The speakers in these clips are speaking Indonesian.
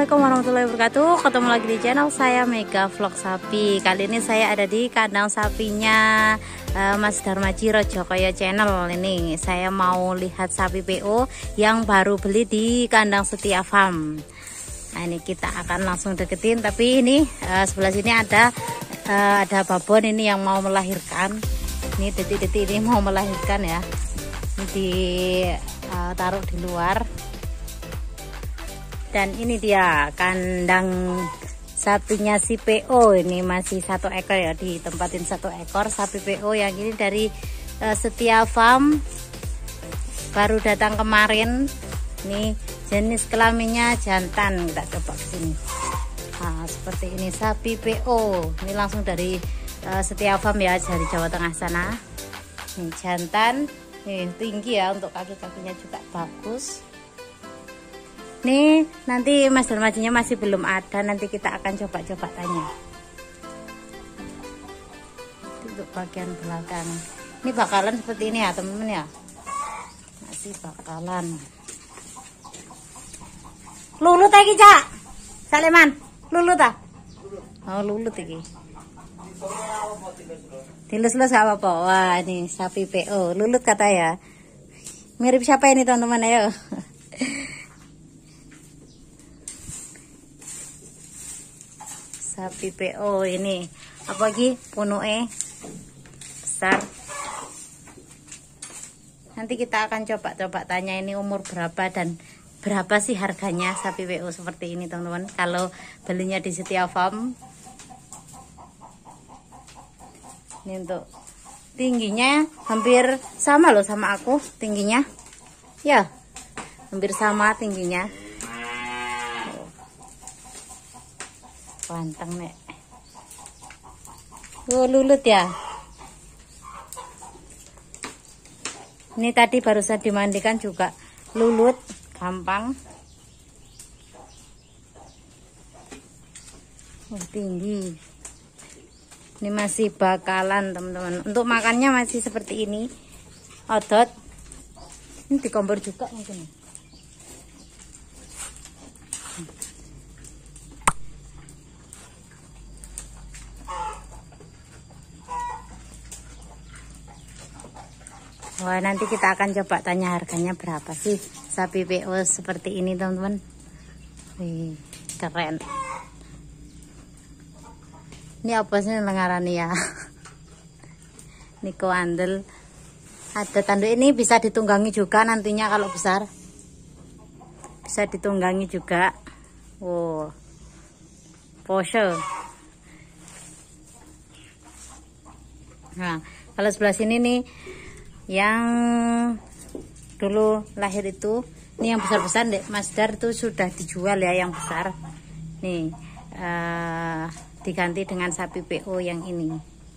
Assalamualaikum warahmatullahi wabarakatuh. Ketemu lagi di channel saya Mega Vlog Sapi. Kali ini saya ada di kandang sapinya Mas Darmaji Rojokoyo Channel. Ini saya mau lihat sapi PO yang baru beli di kandang Setia Farm. Nah, ini kita akan langsung deketin. Tapi ini sebelah sini ada babon ini yang mau melahirkan. Ini detik-detik ini mau melahirkan ya. Ini ditaruh di luar. Dan ini dia kandang sapinya si PO. Ini masih 1 ekor ya, ditempatin 1 ekor sapi PO yang ini dari Setia Farm, baru datang kemarin. Ini jenis kelaminnya jantan, kita coba kesini. Nah, seperti ini sapi PO. Ini langsung dari Setia Farm ya, dari Jawa Tengah sana. Ini jantan, nih tinggi ya, untuk kaki-kakinya juga bagus. Nih nanti Mas Darmajinya masih belum ada, nanti kita akan coba-coba tanya. Untuk bagian belakang ini bakalan seperti ini ya teman-teman ya, masih bakalan lulut lagi Cak Saleman, lulut ah, oh lulut lagi, dilus-lus gak apa-apa. Wah ini sapi PO lulut kata ya, mirip siapa ini teman-teman, ayo. Sapi PO ini apa lagi, punuke besar. Nanti kita akan coba tanya ini umur berapa dan berapa sih harganya sapi PO seperti ini teman-teman, kalau belinya di Setia Farm. Ini untuk tingginya hampir sama loh sama aku, tingginya ya hampir sama tingginya. Pantang nek. Oh lulut ya. Ini tadi barusan dimandikan juga lulut, gampang. Oh, tinggi. Ini masih bakalan teman-teman. Untuk makannya masih seperti ini. Odot. Ini dikompor juga mungkin. Wah, nanti kita akan coba tanya harganya berapa sih sapi PO seperti ini teman-teman. Wih, keren. Ini apa sih lengaran ya? Niko andel. Ada tanduk ini, bisa ditunggangi juga nantinya kalau besar. Bisa ditunggangi juga. Wow, pose. Nah, kalau sebelah sini nih yang dulu lahir itu, ini yang besar-besar deh Mas Dar itu sudah dijual ya, yang besar nih diganti dengan sapi PO yang ini.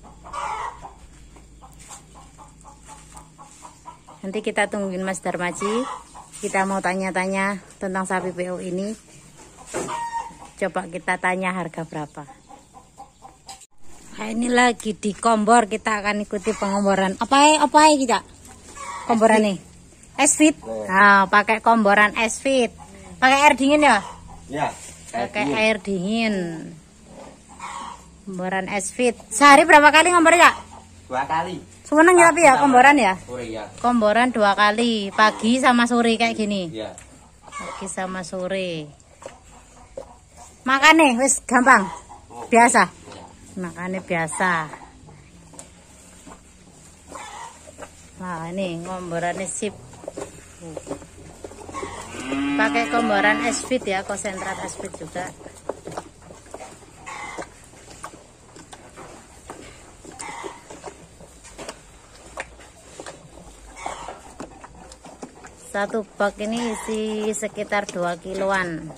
Nanti kita tungguin Mas Darmaji, kita mau tanya-tanya tentang sapi PO ini. Coba kita tanya harga berapa. Nah, ini lagi di kombor, kita akan ikuti pengomboran. Apa kita? Komboran nih. Es-fit. Nah, pakai komboran es-fit. Pakai air dingin ya? Ya. Pakai air dingin. Komboran es-fit. Sehari berapa kali ngombor ya? 2 kali. Semeneng ya tapi ya komboran ya? Sore ya. Komboran 2 kali, pagi sama sore kayak gini. Iya. Pagi sama sore. Makan nih, wis gampang. Biasa. Makannya biasa. Nah ini komborannya sip. Pakai komboran es-fit ya, konsentrat es-fit juga. Satu bak ini isi sekitar 2 kiloan.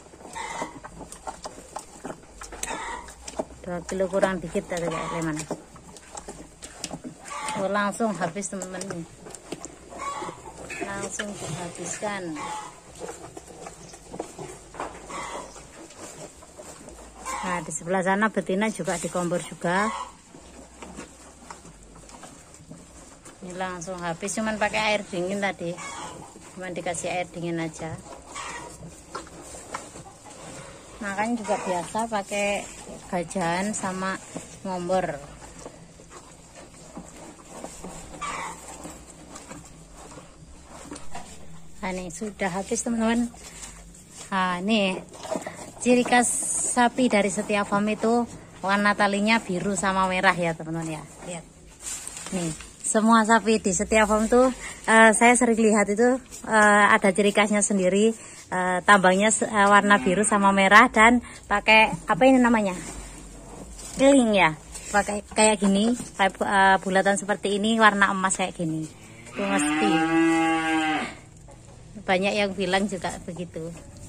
2 kilo kurang dikit tadi kayak leman. Oh, langsung habis teman-teman nih. Langsung dihabiskan. Nah di sebelah sana betina juga dikombor juga. Ini langsung habis, cuman pakai air dingin tadi. Cuman dikasih air dingin aja. Makan juga biasa pakai gajahan sama ngombor. Nah, ini sudah habis teman-teman. Nah, ini ciri khas sapi dari setiap farm itu warna talinya biru sama merah ya teman-teman ya. Lihat. Nih, semua sapi di setiap farm tuh saya sering lihat itu ada ciri khasnya sendiri. Tambangnya warna biru sama merah dan pakai apa ini namanya? Keling ya. Pakai kayak gini, bulatan seperti ini warna emas kayak gini. Itu mesti. Banyak yang bilang juga begitu.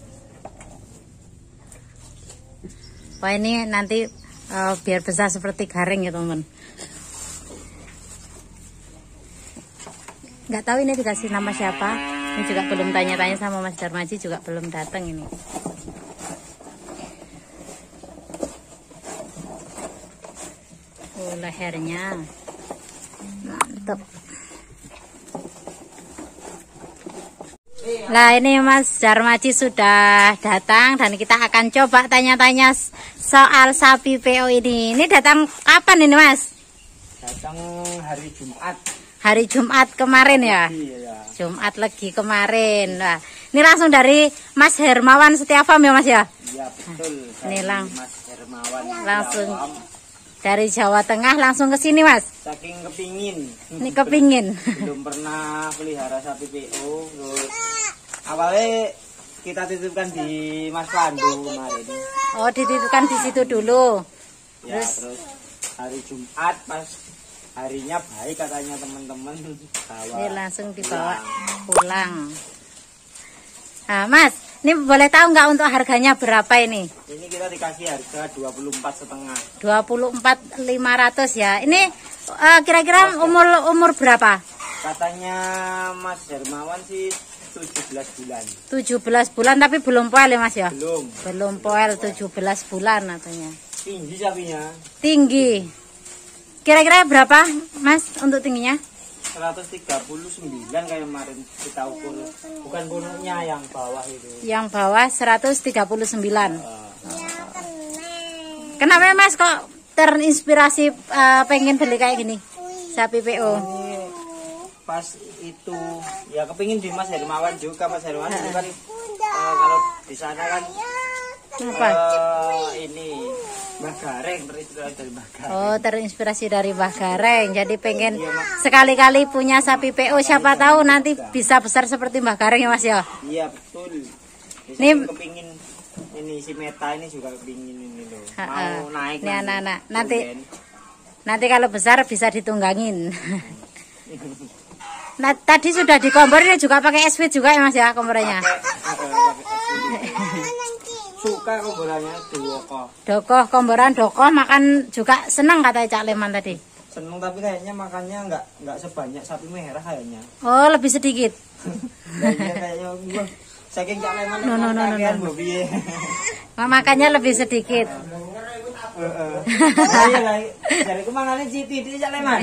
Wah, ini nanti biar besar seperti garing ya teman-teman. Nggak tahu ini dikasih nama siapa. Ini juga belum tanya-tanya sama Mas Darmaji, juga belum datang ini. Oh, lehernya mantap. Nah, ini Mas Darmaji sudah datang dan kita akan coba tanya-tanya soal sapi PO ini. Ini datang kapan ini Mas? Datang hari Jumat. Hari Jumat kemarin ya? Iya. Jumat Legi kemarin. Nah, ini langsung dari Mas Hermawan Setiafarm ya Mas ya? Iya betul. Ini Mas Hermawan. langsung dari Jawa Tengah langsung ke sini Mas. Saking kepingin. Ini kepingin. Belum pernah pelihara sapi PO. Terus awalnya kita titipkan di Mas Pandu kemarin. Oh, dititipkan di situ dulu. Ya, terus hari Jumat pas harinya baik katanya teman-teman. Ini langsung dibawa pulang. Nah, Mas, ini boleh tahu nggak untuk harganya berapa ini? Ini kita dikasih harga 24,5. 24.500 ya. Ini kira-kira umur berapa? Katanya Mas Hermawan sih 17 bulan. 17 bulan tapi belum poel ya Mas ya? Belum. Belum poel 17 bulan katanya. Tinggi sapinya. Tinggi. Kira-kira berapa Mas untuk tingginya? 139 kayak kemarin kita ukur. Bukan punuknya yang bawah itu. Yang bawah 139. Kenapa Mas kok terinspirasi pengen beli kayak gini? Sapi PO. Ini pas itu ya kepingin di Mas Hermawan juga. Mas Hermawan itu kan kalau di sana kan apa? Ini Mbah Gareng, terinspirasi dari Mbah Gareng. Oh, terinspirasi dari Mbah Gareng. Jadi pengen sekali-kali punya sapi PO, siapa tahu nanti bisa besar seperti Mbah Gareng ya Mas ya? Iya betul. Ini kepingin ini si Meta ini juga kepingin ini loh. Mau naik. Ini anak-anak. Nanti kalau besar bisa ditunggangin. Nah, tadi sudah dikombor, ini juga pakai eswit juga ya Mas ya kombornya? Suka komborannya Dokoh, komboran dokoh makan juga senang katanya Cak Leman tadi. Seneng tapi kayaknya makannya nggak sebanyak sapi merah kayaknya. Oh, lebih sedikit. Kayaknya saking Cak Leman No. Makannya lebih sedikit. Iya lah, jadi kumangannya citi di Cak Leman.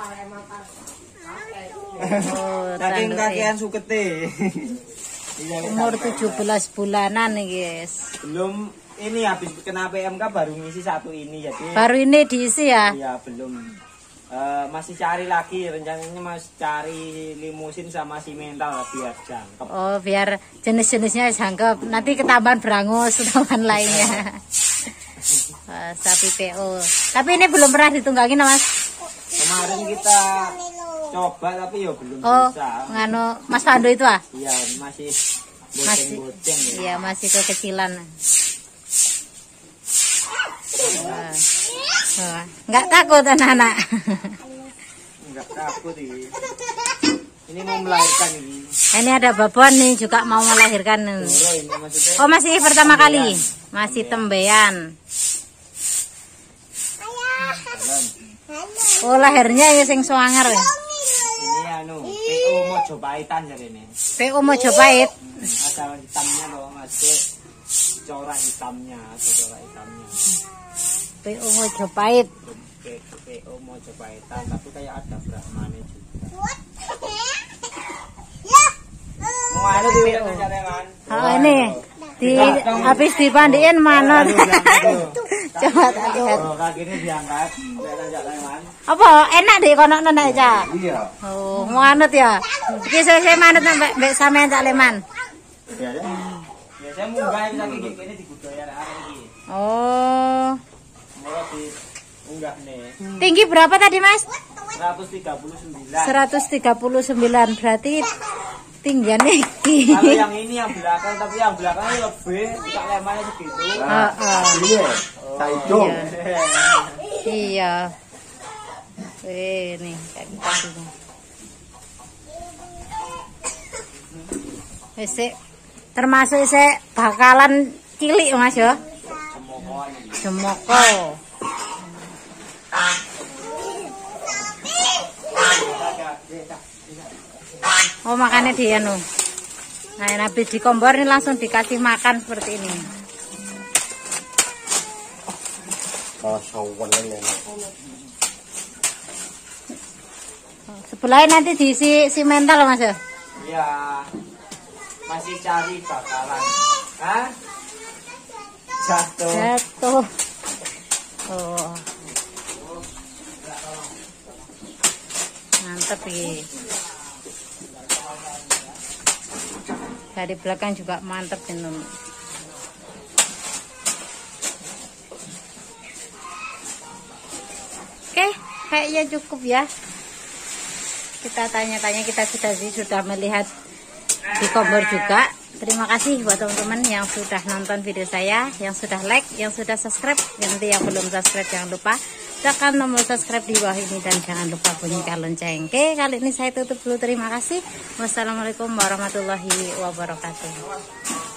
Oh, saking kakean sukete. Umur 17 bulanan nih guys. Belum ini habis kena PMK baru ngisi satu ini jadi. Baru ini diisi ya? Iya belum. Masih cari lagi rencananya masih cari limusin sama si mental biar jangkep. Oh biar jenis-jenisnya jangkep. Nanti ketambahan berangus tambahan lainnya. Sapi PO. Tapi ini belum pernah ditunggangin Mas? Kemarin kita coba tapi ya belum bisa. Nganu Mas Pandu itu ah? Iya masih boceng-boceng ya. Iya masih kekecilan. Nggak takut anak-anak? Nggak takut ini. Ini mau melahirkan ini. Ini ada babon nih juga mau melahirkan. Oh masih pertama kali? Masih tembean. Oh lahirnya ya sing swanger ya? Ini anu PO Mojopahitan jadi ini. PO Mojopahit. Ada hitamnya loh masih corak hitamnya. PO Mojopahit. PO Mojopahitan tapi kayak ada Brahmane juga. Mau ada di PO. Oh ini habis dipandiin manut. Coba tak lihat. Kakinya diangkat. Apa enak deh kono nenek Cak? Iya. Oh, manut ya. Iki saya manut mbek sampean Cak Leman. Biasanya munggah bisa gigi kene digudaya arek iki. Oh. Mulai di unggah nih. Tinggi berapa tadi, Mas? 139. 139 berarti tinggiannya iki. Kalau yang ini yang belakang, tapi yang belakangnya lebih, Cak Lemannya segitu. Iya, Taidong. Iya. Nih kakinya. Wis termasuk bakalan cilik Mas ya. Jemoko. Oh makannya dia anu. Nah habis dikombor ini langsung dikasih makan seperti ini. Sebelahnya nanti diisi simental Mas ya? Iya. Masih cari bakalan. Hah? Jatuh. Oh. Mantap ini. Dari belakang juga mantap ini. Oke, kayaknya cukup ya. Kita tanya-tanya, kita sudah melihat di kompor juga. Terima kasih buat teman-teman yang sudah nonton video saya, yang sudah like, yang sudah subscribe. Nanti yang belum subscribe jangan lupa tekan tombol subscribe di bawah ini dan jangan lupa bunyikan lonceng. Oke, kali ini saya tutup dulu. Terima kasih. Wassalamualaikum warahmatullahi wabarakatuh.